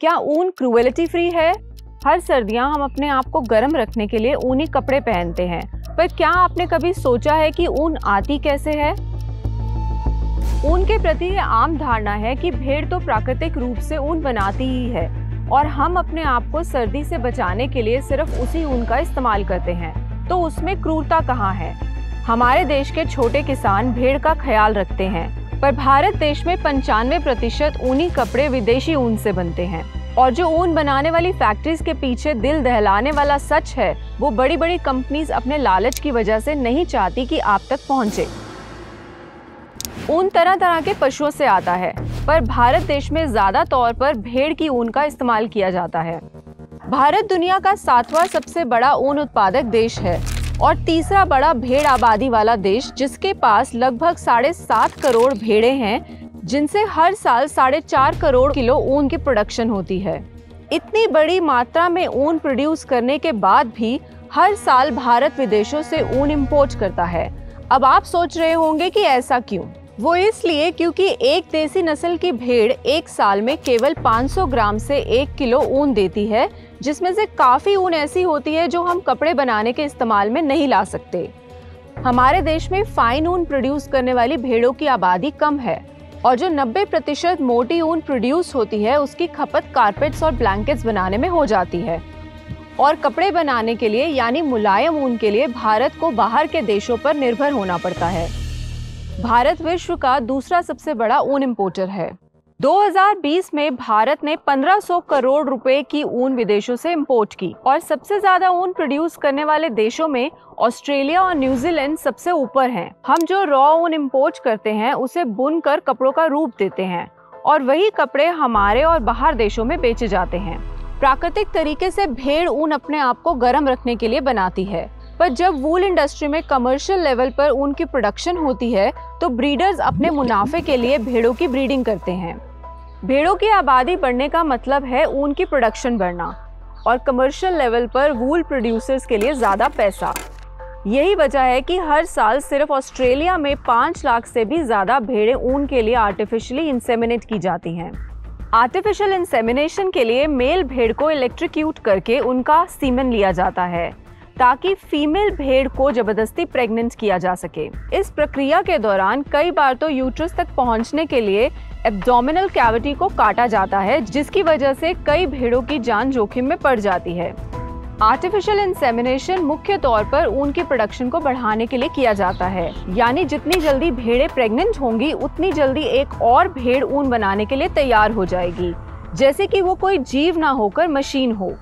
क्या ऊन cruelty free है? हर सर्दियां हम अपने आप को गर्म रखने के लिए ऊनी कपड़े पहनते हैं, पर क्या आपने कभी सोचा है कि ऊन आती कैसे है? ऊन के प्रति ये आम धारणा है कि भेड़ तो प्राकृतिक रूप से ऊन बनाती ही है और हम अपने आप को सर्दी से बचाने के लिए सिर्फ उसी ऊन का इस्तेमाल करते हैं। तो उसमें क्रूरता कहाँ है? हमारे देश के छोटे किसान भेड़ का ख्याल रखते हैं, पर भारत देश में 95% ऊनी कपड़े विदेशी ऊन से बनते हैं। और जो ऊन बनाने वाली फैक्ट्रीज के पीछे दिल दहलाने वाला सच है, वो बड़ी बड़ी कंपनीज अपने लालच की वजह से नहीं चाहती कि आप तक पहुंचे। ऊन तरह तरह के पशुओं से आता है, पर भारत देश में ज्यादा तौर पर भेड़ की ऊन का इस्तेमाल किया जाता है। भारत दुनिया का 7वां सबसे बड़ा ऊन उत्पादक देश है और तीसरा बड़ा भेड़ आबादी वाला देश, जिसके पास लगभग 7.5 करोड़ भेड़ें हैं, जिनसे हर साल 4.5 करोड़ किलो ऊन की प्रोडक्शन होती है। इतनी बड़ी मात्रा में ऊन प्रोड्यूस करने के बाद भी हर साल भारत विदेशों से ऊन इंपोर्ट करता है। अब आप सोच रहे होंगे कि ऐसा क्यों? वो इसलिए क्योंकि एक देसी नस्ल की भेड़ एक साल में केवल 500 ग्राम से 1 किलो ऊन देती है, जिसमें से काफी ऊन ऐसी होती है जो हम कपड़े बनाने के इस्तेमाल में नहीं ला सकते। हमारे देश में फाइन ऊन प्रोड्यूस करने वाली भेड़ों की आबादी कम है और जो 90% मोटी ऊन प्रोड्यूस होती है, उसकी खपत कारपेट्स और ब्लैंकेट्स बनाने में हो जाती है। और कपड़े बनाने के लिए यानी मुलायम ऊन के लिए भारत को बाहर के देशों पर निर्भर होना पड़ता है। भारत विश्व का दूसरा सबसे बड़ा ऊन इंपोर्टर है। 2020 में भारत ने 1500 करोड़ रुपए की ऊन विदेशों से इंपोर्ट की और सबसे ज्यादा ऊन प्रोड्यूस करने वाले देशों में ऑस्ट्रेलिया और न्यूजीलैंड सबसे ऊपर हैं। हम जो रॉ ऊन इंपोर्ट करते हैं, उसे बुनकर कपड़ों का रूप देते हैं और वही कपड़े हमारे और बाहर देशों में बेचे जाते हैं। प्राकृतिक तरीके से भेड़ ऊन अपने आप को गर्म रखने के लिए बनाती है, पर जब वूल इंडस्ट्री में कमर्शियल लेवल पर ऊन की प्रोडक्शन होती है, तो ब्रीडर्स अपने मुनाफे के लिए भेड़ों की ब्रीडिंग करते हैं। भेड़ों की आबादी बढ़ने का मतलब है ऊन की प्रोडक्शन बढ़ना और कमर्शियल लेवल पर वूल प्रोड्यूसर्स के लिए ज्यादा पैसा। यही वजह है कि हर साल सिर्फ ऑस्ट्रेलिया में 5 लाख से भी ज्यादा भेड़ें ऊन के लिए आर्टिफिशियली इंसेमिनेट की जाती हैं। आर्टिफिशियल इंसेमिनेशन के लिए मेल भेड़ को इलेक्ट्रिक्यूट करके उनका सीमेन लिया जाता है ताकि फीमेल भेड़ को जबरदस्ती प्रेग्नेंट किया जा सके। इस प्रक्रिया के दौरान कई बार तो यूट्रस तक पहुंचने के लिए एब्डोमिनल कैविटी को काटा जाता है, जिसकी वजह से कई भेड़ों की जान जोखिम में पड़ जाती है। आर्टिफिशियल इंसेमिनेशन मुख्य तौर पर ऊन की प्रोडक्शन को बढ़ाने के लिए किया जाता है, यानी जितनी जल्दी भेड़ें प्रेग्नेंट होंगी, उतनी जल्दी एक और भेड़ ऊन बनाने के लिए तैयार हो जाएगी, जैसे कि वो कोई जीव ना होकर मशीन हो।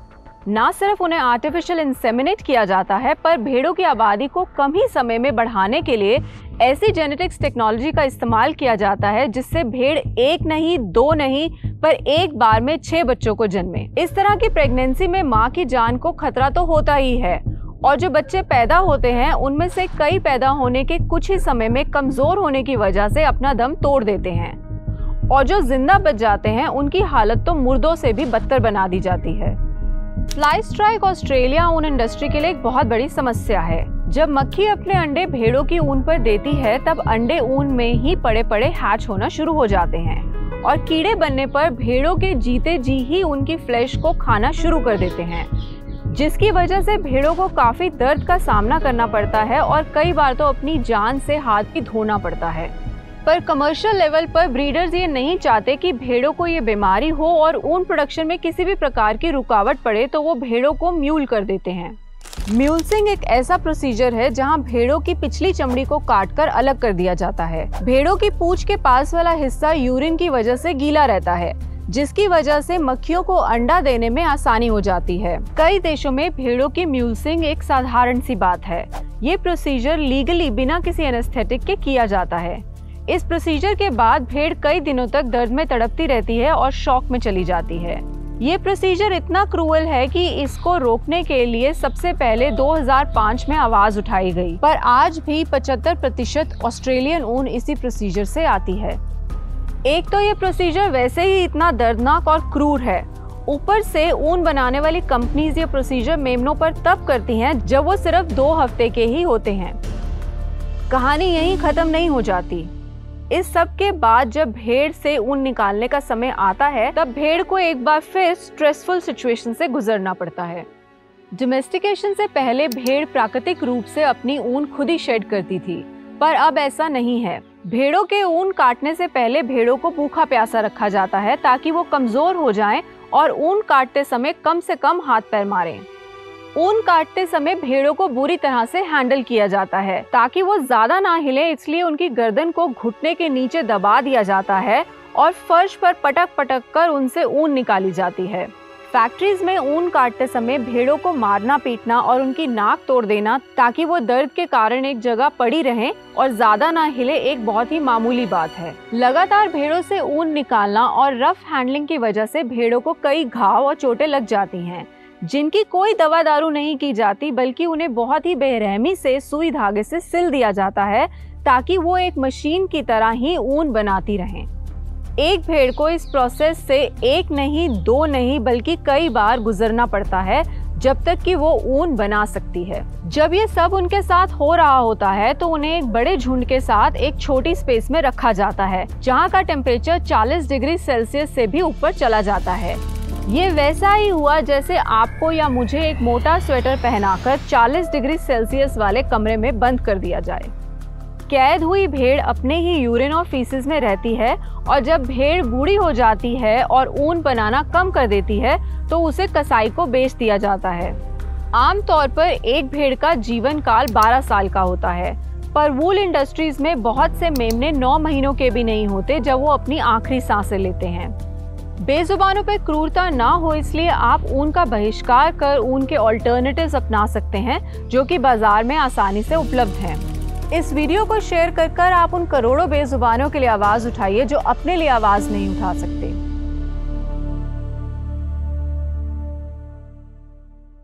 ना सिर्फ उन्हें आर्टिफिशियल इंसेमिनेट किया जाता है, पर भेड़ों की आबादी को कम ही समय में बढ़ाने के लिए ऐसी जेनेटिक्स टेक्नोलॉजी का इस्तेमाल किया जाता है जिससे भेड़ 1 नहीं 2 नहीं पर एक बार में 6 बच्चों को जन्मे। इस तरह की प्रेगनेंसी में माँ की जान को खतरा तो होता ही है और जो बच्चे पैदा होते हैं, उनमें से कई पैदा होने के कुछ ही समय में कमजोर होने की वजह से अपना दम तोड़ देते हैं और जो जिंदा बच जाते हैं, उनकी हालत तो मुर्दों से भी बदतर बना दी जाती है। फ्लाई स्ट्राइक ऑस्ट्रेलिया ऊन इंडस्ट्री के लिए एक बहुत बड़ी समस्या है। जब मक्खी अपने अंडे भेड़ों की ऊन पर देती है, तब अंडे ऊन में ही पड़े पड़े हैच होना शुरू हो जाते हैं और कीड़े बनने पर भेड़ों के जीते जी ही उनकी फ्लैश को खाना शुरू कर देते हैं, जिसकी वजह से भेड़ों को काफी दर्द का सामना करना पड़ता है और कई बार तो अपनी जान से हाथ भी धोना पड़ता है। पर कमर्शियल लेवल पर ब्रीडर्स ये नहीं चाहते कि भेड़ों को ये बीमारी हो और ऊन प्रोडक्शन में किसी भी प्रकार की रुकावट पड़े, तो वो भेड़ों को म्यूल कर देते हैं। म्यूल्सिंग एक ऐसा प्रोसीजर है जहां भेड़ों की पिछली चमड़ी को काटकर अलग कर दिया जाता है। भेड़ों की पूंछ के पास वाला हिस्सा यूरिन की वजह से गीला रहता है, जिसकी वजह से मक्खियों को अंडा देने में आसानी हो जाती है। कई देशों में भेड़ों की म्यूल्सिंग एक साधारण सी बात है। ये प्रोसीजर लीगली बिना किसी एनेस्थेटिक के किया जाता है। इस प्रोसीजर के बाद भेड़ कई दिनों तक दर्द में तड़पती रहती है और शॉक में चली जाती है। ये प्रोसीजर इतना क्रूअल है कि इसको रोकने के लिए सबसे पहले 2005 में आवाज उठाई गई, पर आज भी 75% ऑस्ट्रेलियन ऊन इसी प्रोसीजर से आती है। एक तो ये प्रोसीजर वैसे ही इतना दर्दनाक और क्रूर है, ऊपर से ऊन बनाने वाली कंपनीज ये प्रोसीजर मेमनों पर तब करती हैं जब वो सिर्फ 2 हफ्ते के ही होते हैं। कहानी यहीं खत्म नहीं हो जाती। इस सब के बाद जब भेड़ से ऊन निकालने का समय आता है, तब भेड़ को एक बार फिर स्ट्रेसफुल सिचुएशन से गुजरना पड़ता है। डोमेस्टिकेशन से पहले भेड़ प्राकृतिक रूप से अपनी ऊन खुद ही शेड करती थी, पर अब ऐसा नहीं है। भेड़ों के ऊन काटने से पहले भेड़ों को भूखा प्यासा रखा जाता है ताकि वो कमजोर हो जाएं और ऊन काटते समय कम से कम हाथ पैर मारें। ऊन काटते समय भेड़ों को बुरी तरह से हैंडल किया जाता है ताकि वो ज्यादा ना हिले, इसलिए उनकी गर्दन को घुटने के नीचे दबा दिया जाता है और फर्श पर पटक पटक कर उनसे ऊन निकाली जाती है। फैक्ट्रीज में ऊन काटते समय भेड़ों को मारना पीटना और उनकी नाक तोड़ देना ताकि वो दर्द के कारण एक जगह पड़ी रहें और ज्यादा ना हिले एक बहुत ही मामूली बात है। लगातार भेड़ों से ऊन निकालना और रफ हैंडलिंग की वजह से भेड़ों को कई घाव और चोटें लग जाती हैं, जिनकी कोई दवा दारू नहीं की जाती, बल्कि उन्हें बहुत ही बेरहमी से सुई धागे से सिल दिया जाता है ताकि वो एक मशीन की तरह ही ऊन बनाती रहें। एक भेड़ को इस प्रोसेस से एक नहीं, दो नहीं, बल्कि कई बार गुजरना पड़ता है जब तक कि वो ऊन बना सकती है। जब ये सब उनके साथ हो रहा होता है तो उन्हें एक बड़े झुंड के साथ एक छोटी स्पेस में रखा जाता है, जहाँ का टेम्परेचर 40 डिग्री सेल्सियस से भी ऊपर चला जाता है। ये वैसा ही हुआ जैसे आपको या मुझे एक मोटा स्वेटर पहनाकर 40 डिग्री सेल्सियस वाले कमरे में बंद कर दिया जाए। कैद हुई भेड़ अपने ही यूरिन और फीसिस में रहती है और जब भेड़ बूढ़ी हो जाती है और ऊन बनाना कम कर देती है तो उसे कसाई को बेच दिया जाता है। आमतौर पर एक भेड़ का जीवन काल 12 साल का होता है, पर वूल इंडस्ट्रीज में बहुत से मेमने 9 महीनों के भी नहीं होते जब वो अपनी आखिरी सांसें लेते हैं। बेजुबानों पर क्रूरता ना हो इसलिए आप ऊन का बहिष्कार कर ऊन के ऑल्टरनेटिव्स अपना सकते हैं जो कि बाजार में आसानी से उपलब्ध हैं। इस वीडियो को शेयर कर आप उन करोड़ों बेजुबानों के लिए आवाज उठाइए जो अपने लिए आवाज नहीं उठा सकते।